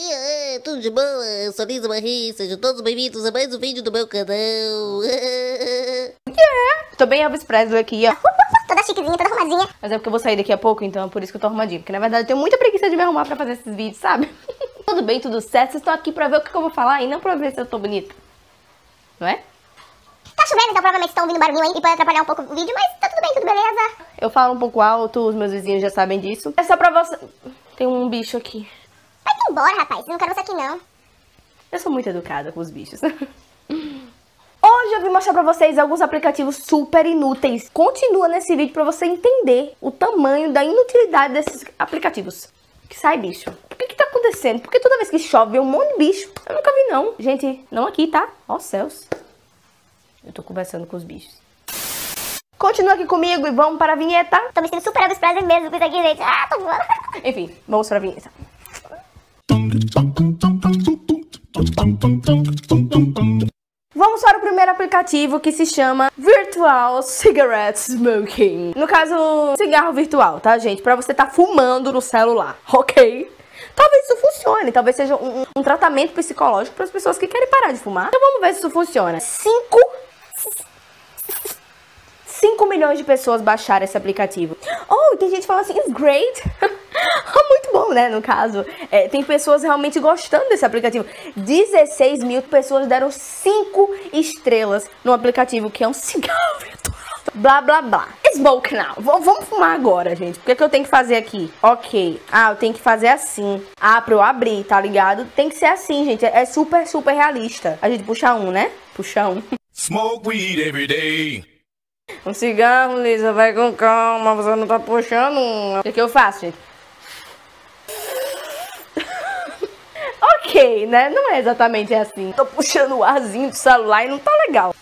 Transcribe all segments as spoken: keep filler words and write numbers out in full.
E aí, tudo de boa? Eu sou Lisa Marie, sejam todos bem-vindos a mais um vídeo do meu canal. Yeah. Tô bem Elvis Presley aqui, ó. Toda chiquezinha, toda arrumadinha. Mas é porque eu vou sair daqui a pouco, então é por isso que eu tô arrumadinha. Porque na verdade eu tenho muita preguiça de me arrumar pra fazer esses vídeos, sabe? Tudo bem, tudo certo. Vocês estão aqui pra ver o que eu vou falar e não pra ver se eu tô bonita. Não é? Tá chovendo, então provavelmente estão ouvindo barulhinho aí e pode atrapalhar um pouco o vídeo, mas tá tudo bem, tudo beleza. Eu falo um pouco alto, os meus vizinhos já sabem disso. É só pra você... Tem um bicho aqui. Vai embora, rapaz. Eu não quero você aqui, não. Eu sou muito educada com os bichos. Hoje eu vim mostrar pra vocês alguns aplicativos super inúteis. Continua nesse vídeo pra você entender o tamanho da inutilidade desses aplicativos. Que sai bicho. O que que tá acontecendo? Porque toda vez que chove vem um monte de bicho. Eu nunca vi não. Gente, não aqui, tá? Ó céus. Eu tô conversando com os bichos. Continua aqui comigo e vamos para a vinheta. Tô me sentindo super Elvis Presley mesmo com isso aqui, gente. Ah, tô voando. Enfim, vamos para a vinheta. Vamos para o primeiro aplicativo, que se chama Virtual Cigarette Smoking. No caso, cigarro virtual, tá, gente? Pra você tá fumando no celular, ok? Talvez isso funcione, talvez seja um, um tratamento psicológico para as pessoas que querem parar de fumar. Então vamos ver se isso funciona. Cinco... cinco milhões de pessoas baixaram esse aplicativo. Oh, tem gente falando assim, it's great. Muito bom, né, no caso. É, tem pessoas realmente gostando desse aplicativo. dezesseis mil pessoas deram cinco estrelas no aplicativo, que é um cigarro virtual. Blá, blá, blá. Smoke now. V vamos fumar agora, gente. O que, é que eu tenho que fazer aqui? Ok. Ah, eu tenho que fazer assim. Ah, pra eu abrir, tá ligado? Tem que ser assim, gente. É super, super realista. A gente puxa um, né? Puxa um. Smoke weed every day. Um cigarro, Lisa, vai com calma, você não tá puxando um. O que, que eu faço, gente? Ok, né? Não é exatamente assim. Tô puxando o arzinho do celular e não tá legal.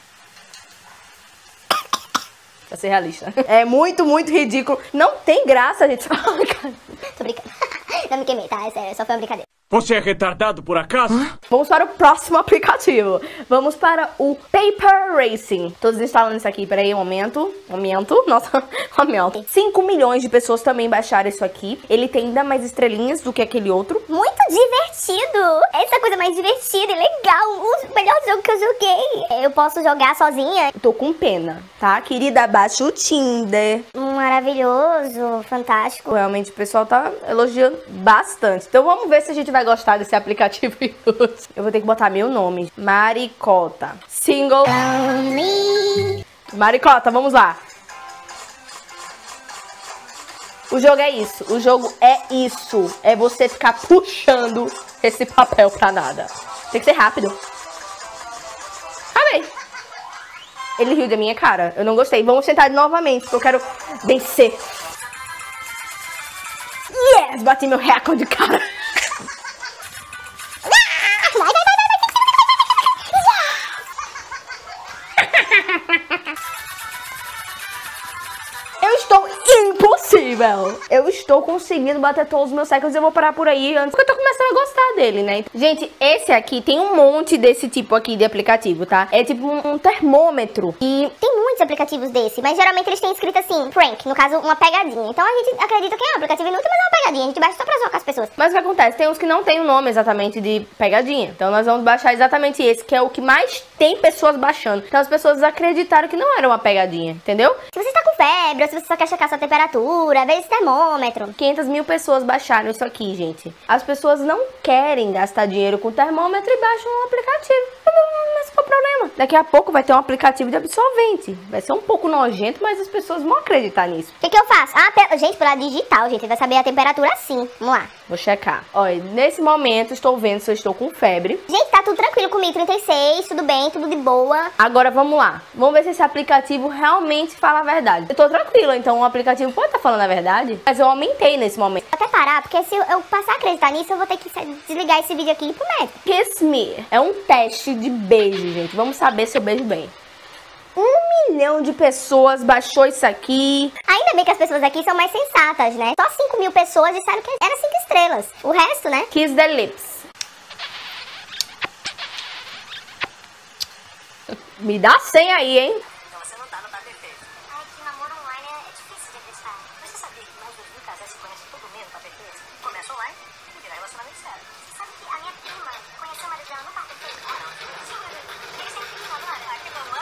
Pra ser realista. É muito, muito ridículo. Não tem graça, gente. Tô brincando. Não me queimei, tá? É sério, só foi uma brincadeira. Você é retardado por acaso? Vamos para o próximo aplicativo. Vamos para o Paper Racing. Todos instalando isso aqui. Peraí, um momento. Um momento. Nossa, um momento. cinco milhões de pessoas também baixaram isso aqui. Ele tem ainda mais estrelinhas do que aquele outro. Muito divertido. Essa é a coisa mais divertida e legal. O melhor jogo que eu joguei. Eu posso jogar sozinha. Tô com pena, tá? Querida, baixa o Tinder. Maravilhoso. Fantástico. Realmente o pessoal tá elogiando bastante. Então vamos ver se a gente vai gostar desse aplicativo. Eu vou ter que botar meu nome. Maricota. Single. Maricota, vamos lá. O jogo é isso. O jogo é isso. É você ficar puxando esse papel pra nada. Tem que ser rápido. Acabei. Ele riu da minha cara. Eu não gostei. Vamos tentar novamente, porque eu quero vencer. Yes! Bati meu recorde, cara. Eu estou impossível. Eu estou conseguindo bater todos os meus recordes. Eu vou parar por aí antes, porque eu tô começando a gostar dele, né? Gente, esse aqui tem um monte desse tipo aqui de aplicativo, tá? É tipo um, um termômetro. E tem muitos aplicativos desse, mas geralmente eles têm escrito assim, prank, no caso, uma pegadinha. Então a gente acredita que é um aplicativo inútil, mas é uma pegadinha. A gente baixa só pra zoar com as pessoas. Mas o que acontece? Tem uns que não tem o nome exatamente de pegadinha. Então nós vamos baixar exatamente esse, que é o que mais tem pessoas baixando. Então as pessoas acreditaram que não era uma pegadinha, entendeu? Se você está com febre, ou se você só quer checar sua temperatura, ver esse termômetro. quinhentas mil pessoas baixaram isso aqui, gente. As pessoas não querem gastar dinheiro com termômetro e baixam um aplicativo. Mas qual o problema? Daqui a pouco vai ter um aplicativo de absorvente. Vai ser um pouco nojento, mas as pessoas vão acreditar nisso. O que, que eu faço? Ah, pe... gente, pela digital, gente, vai saber a temperatura assim. Vamos lá. Vou checar. Olha, nesse momento estou vendo se eu estou com febre. Gente, tá tudo tranquilo comigo, trinta e seis, tudo bem, tudo de boa. Agora vamos lá. Vamos ver se esse aplicativo realmente fala a verdade. Eu tô tranquila, então o aplicativo pode estar falando a verdade, mas eu aumentei nesse momento. Vou até parar, porque se eu passar a acreditar nisso, eu vou ter que desligar esse vídeo aqui e ir pro médico. Kiss Me é um teste de beijo, gente. Vamos saber se eu beijo bem. Um milhão de pessoas baixou isso aqui. Ainda bem que as pessoas aqui são mais sensatas, né? Só cinco mil pessoas disseram que era cinco estrelas. O resto, né? Kiss the lips. Me dá cem aí, hein? Então você não tá, não tá perfeito. Ai, que namoro online é difícil de acreditar. Você sabia que mais de mil casais se conhecem todo mês no tapete? Começa online e vira relacionamento sério.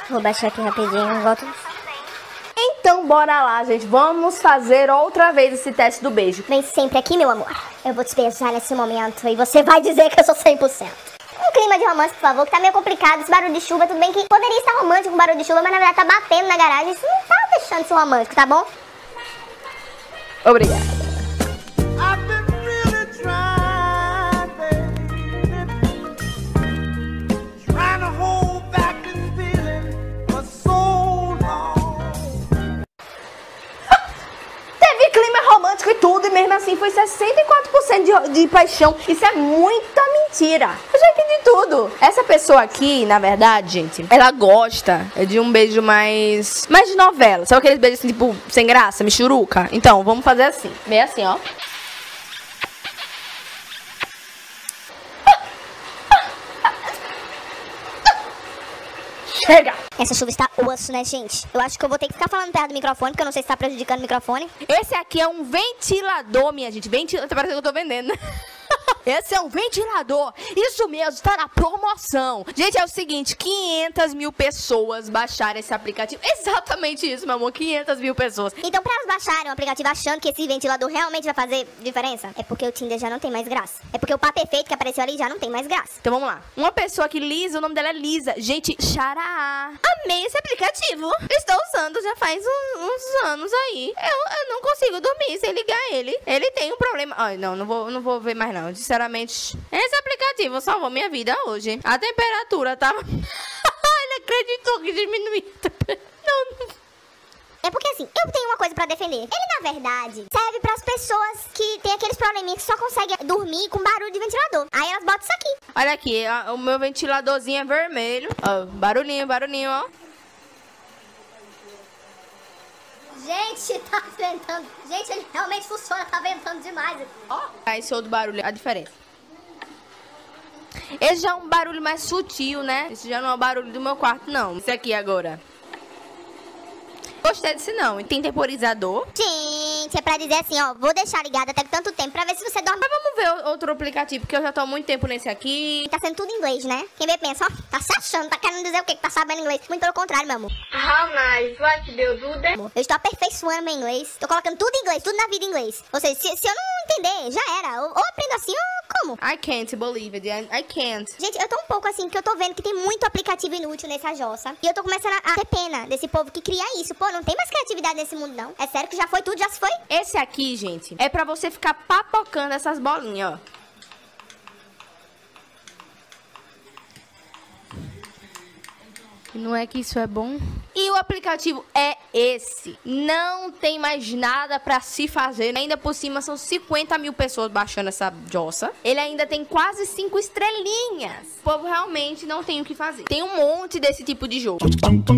Vou baixar aqui rapidinho, volto. Então, bora lá, gente. Vamos fazer outra vez esse teste do beijo. Vem sempre aqui, meu amor. Eu vou te beijar nesse momento e você vai dizer que eu sou cem por cento. Um clima de romance, por favor, que tá meio complicado. Esse barulho de chuva, tudo bem que poderia estar romântico com barulho de chuva, mas na verdade tá batendo na garagem. Isso não tá deixando de ser romântico, tá bom? Obrigada. E tudo, e mesmo assim foi sessenta e quatro por cento de, de paixão. Isso é muita mentira. Eu já entendi tudo. Essa pessoa aqui, na verdade, gente, ela gosta de um beijo mais mais de novela. Sabe aqueles beijos assim, tipo, sem graça, michuruca? Então, vamos fazer assim. Meio assim, ó. Chega! Essa chuva está osso, né, gente? Eu acho que eu vou ter que ficar falando perto do microfone, porque eu não sei se tá prejudicando o microfone. Esse aqui é um ventilador, minha gente. Ventilador, parece que eu tô vendendo, né? Esse é um ventilador. Isso mesmo, tá na promoção. Gente, é o seguinte, quinhentas mil pessoas baixaram esse aplicativo. Exatamente isso, meu amor, quinhentas mil pessoas. Então, pra elas baixarem o aplicativo achando que esse ventilador realmente vai fazer diferença, é porque o Tinder já não tem mais graça. É porque o papo perfeito que apareceu ali já não tem mais graça. Então vamos lá. Uma pessoa que Lisa, o nome dela é Lisa. Gente, Xará. Amei esse aplicativo. Estou usando já faz um, uns anos aí. Eu, eu não consigo dormir sem ligar ele. Ele tem um problema. Ai, não, não vou, não vou ver mais não. Sinceramente, esse aplicativo salvou minha vida hoje. A temperatura tava... Ele acreditou que diminuiu. Não, não... É porque assim, eu tenho uma coisa pra defender. Ele, na verdade, serve pras pessoas que tem aqueles probleminhas que só conseguem dormir com barulho de ventilador. Aí elas botam isso aqui. Olha aqui, ó, o meu ventiladorzinho é vermelho. Ó, barulhinho, barulhinho, ó. Gente, tá ventando. Gente, ele realmente funciona, tá ventando demais. Ó, esse outro barulho, a diferença. Esse já é um barulho mais sutil, né? Esse já não é o barulho do meu quarto, não. Esse aqui agora. Gostei desse não. E tem temporizador. Gente, é pra dizer assim, ó, vou deixar ligado até tanto tempo pra ver se você dorme. Mas vamos ver outro aplicativo, porque eu já tô há muito tempo nesse aqui. Tá sendo tudo em inglês, né? Quem vê pensa, ó, tá se achando, tá querendo dizer o quê? Que tá sabendo inglês. Muito pelo contrário, meu amor. How nice, what do do that? Eu estou aperfeiçoando meu inglês. Tô colocando tudo em inglês, tudo na vida em inglês. Ou seja, se, se eu não entender, já era. Ou, ou aprendo assim, ou como? I can't believe it. I, I can't. Gente, eu tô um pouco assim, que eu tô vendo que tem muito aplicativo inútil nessa jossa. E eu tô começando a, a ter pena desse povo que cria isso. Pô, não tem mais criatividade nesse mundo, não. É sério que já foi tudo, já se foi? Esse aqui, gente, é pra você ficar papocando essas bolinhas, ó. Não é que isso é bom? E o aplicativo é esse. Não tem mais nada pra se fazer. Ainda por cima são cinquenta mil pessoas baixando essa jossa. Ele ainda tem quase cinco estrelinhas. O povo realmente não tem o que fazer. Tem um monte desse tipo de jogo.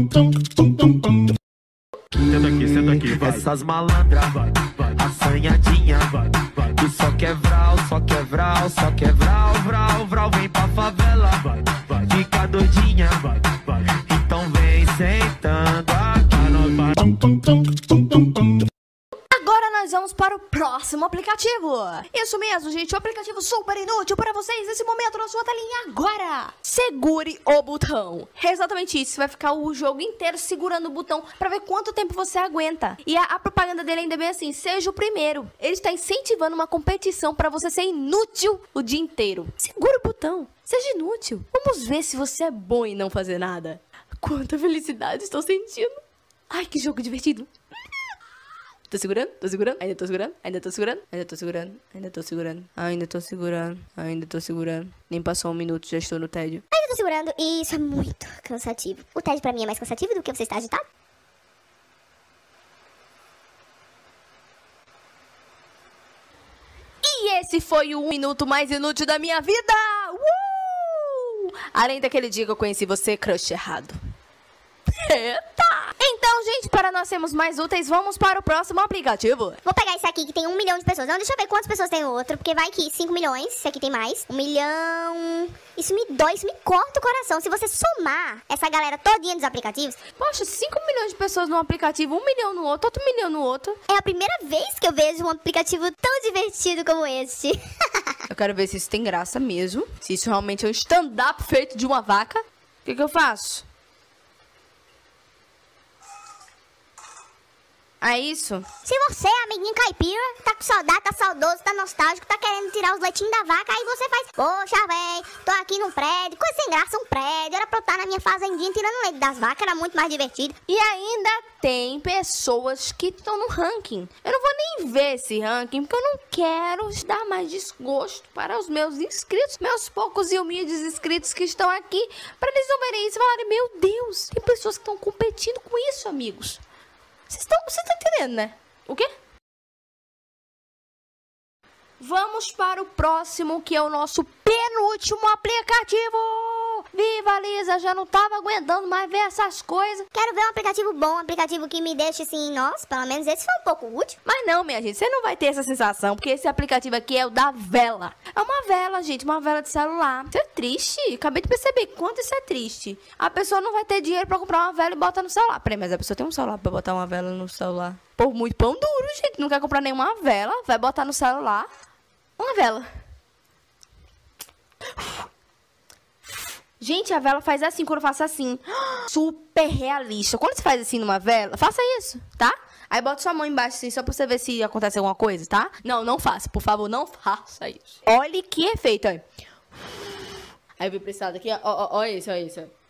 Senta aqui, senta aqui, vai. Essas malandras, assanhadinha, que só quer vral, só quer vral, só quer vral, vral, vral, vem pra favela, fica doidinha, então vem sentando aqui. Agora nós vamos para o próximo aplicativo. Isso mesmo, gente, um aplicativo super inútil para vocês nesse momento na sua telinha agora. Segure o botão. É exatamente isso, você vai ficar o jogo inteiro segurando o botão para ver quanto tempo você aguenta. E a, a propaganda dele ainda é bem assim, seja o primeiro. Ele está incentivando uma competição para você ser inútil o dia inteiro. Segure o botão, seja inútil. Vamos ver se você é bom em não fazer nada. Quanta felicidade estou sentindo. Ai, que jogo divertido. Tô segurando, tô segurando, ainda tô segurando, ainda tô segurando, ainda tô segurando, ainda tô segurando, ainda tô segurando, ainda tô segurando. Nem passou um minuto, já estou no tédio. Ainda tô segurando e isso é muito cansativo. O tédio pra mim é mais cansativo do que você está agitado? E esse foi o um minuto mais inútil da minha vida! Uh! Além daquele dia que eu conheci você, crush errado. Eita! Então, gente, para nós sermos mais úteis, vamos para o próximo aplicativo. Vou pegar esse aqui que tem um milhão de pessoas. Não, deixa eu ver quantas pessoas tem no outro, porque vai que cinco milhões, esse aqui tem mais. Um milhão... Isso me dói, isso me corta o coração. Se você somar essa galera todinha dos aplicativos... Poxa, cinco milhões de pessoas num aplicativo, um milhão no outro, outro milhão no outro. É a primeira vez que eu vejo um aplicativo tão divertido como este. Eu quero ver se isso tem graça mesmo. Se isso realmente é um stand-up feito de uma vaca. O que que eu faço? É isso? Se você, amiguinho caipira, tá com saudade, tá saudoso, tá nostálgico, tá querendo tirar os leitinhos da vaca, aí você faz, poxa, véi, tô aqui num prédio, coisa sem graça, um prédio, era pra eu estar na minha fazendinha tirando leite das vacas, era muito mais divertido. E ainda tem pessoas que estão no ranking. Eu não vou nem ver esse ranking, porque eu não quero dar mais desgosto para os meus inscritos, meus poucos e humildes inscritos que estão aqui, para eles não verem isso e falarem, meu Deus, tem pessoas que estão competindo com isso, amigos. Vocês estão entendendo, né? O quê? Vamos para o próximo, que é o nosso penúltimo aplicativo. Viva, Lisa, já não tava aguentando mais ver essas coisas. Quero ver um aplicativo bom, um aplicativo que me deixe assim, nossa, pelo menos esse foi um pouco útil. Mas não, minha gente, você não vai ter essa sensação, porque esse aplicativo aqui é o da vela. É uma vela, gente, uma vela de celular. Isso é triste, acabei de perceber quanto isso é triste. A pessoa não vai ter dinheiro pra comprar uma vela e botar no celular. Peraí, mas a pessoa tem um celular pra botar uma vela no celular. Pô, muito pão duro, gente, não quer comprar nenhuma vela, vai botar no celular uma vela. Gente, a vela faz assim, quando eu faço assim. Super realista. Quando você faz assim numa vela, faça isso, tá? Aí bota sua mão embaixo assim, só pra você ver se acontece alguma coisa, tá? Não, não faça, por favor, não faça isso. Olha que efeito, aí. Aí vem pra esse lado aqui, ó, ó, ó, esse, ó, esse, ó.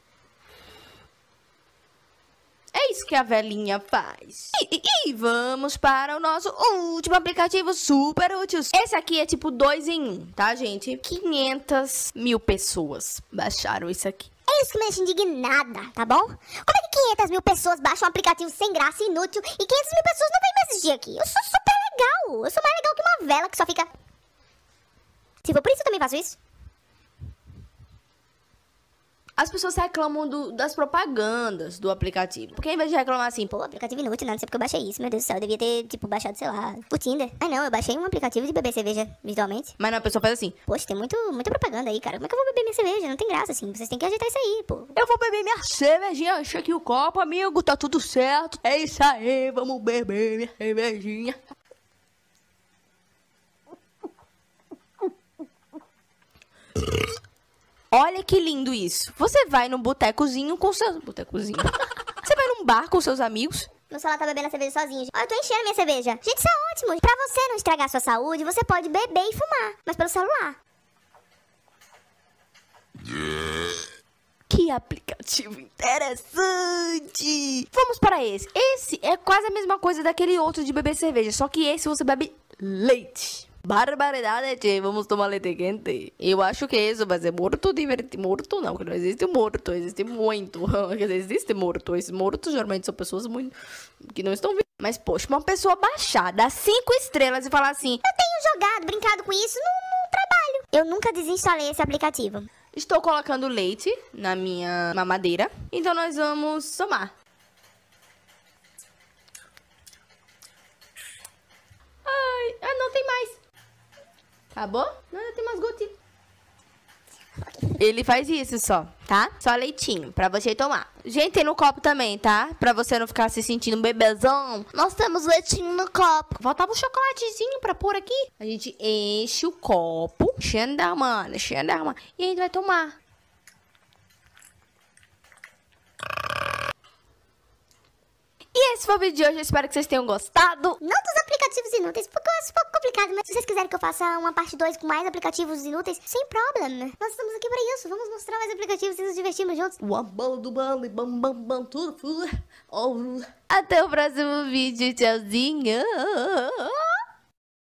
É isso que a velinha faz. E, e, e vamos para o nosso último aplicativo super útil. Esse aqui é tipo dois em um, tá, gente? quinhentas mil pessoas baixaram isso aqui. É isso que me deixa indignada, tá bom? Como é que quinhentas mil pessoas baixam um aplicativo sem graça, inútil, e quinhentas mil pessoas não vêm me assistir aqui? Eu sou super legal. Eu sou mais legal que uma vela que só fica... Se for por isso, eu também faço isso. As pessoas reclamam do, das propagandas do aplicativo. Porque ao invés de reclamar assim, Pô, aplicativo inútil, não, não sei porque eu baixei isso, meu Deus do céu, eu devia ter, tipo, baixado, sei lá, o Tinder. Ah, não, eu baixei um aplicativo de beber cerveja virtualmente. mas não, a pessoa faz assim, Poxa, tem muito, muita propaganda aí, cara. Como é que eu vou beber minha cerveja? Não tem graça, assim. Vocês têm que ajeitar isso aí, pô. eu vou beber minha cervejinha, enche aqui o copo, amigo, tá tudo certo. É isso aí, vamos beber minha cervejinha. Olha que lindo isso. Você vai num botecozinho com seus... Botecozinho. Você vai num bar com seus amigos. Meu celular tá bebendo a cerveja sozinho. Ó, eu tô enchendo minha cerveja. Gente, isso é ótimo. Pra você não estragar a sua saúde, você pode beber e fumar. Mas pelo celular. Que aplicativo interessante. Vamos para esse. Esse é quase a mesma coisa daquele outro de beber cerveja. Só que esse você bebe leite. Barbaridade, tchê. Vamos tomar leite quente. Eu acho que isso vai ser morto divertido. Morto não, que não existe morto. Existe muito. Quer dizer, existe morto. Esses mortos geralmente são pessoas muito... que não estão vivas. Mas, poxa, uma pessoa baixar, dar cinco estrelas e falar assim... Eu tenho jogado, brincado com isso no, no trabalho. Eu nunca desinstalei esse aplicativo. Estou colocando leite na minha mamadeira. Então nós vamos tomar. Ai, ah, não tem mais. Acabou? Não, ainda tem mais gotinhas. Ele faz isso só, tá? Só leitinho, pra você tomar. Gente, tem no copo também, tá? Pra você não ficar se sentindo um bebezão. Nós temos leitinho no copo. Faltava um chocolatezinho pra pôr aqui. A gente enche o copo. Enchendo da mano, enchendo da mano. E a gente vai tomar. E esse foi o vídeo de hoje, eu espero que vocês tenham gostado. Não dos aplicativos inúteis, porque eu acho um pouco complicado, mas se vocês quiserem que eu faça uma parte dois com mais aplicativos inúteis, sem problema. Nós estamos aqui pra isso, vamos mostrar mais aplicativos e nos divertirmos juntos. Uma bola do bala, bam, bam, bam, tudo. Até o próximo vídeo, tchauzinho.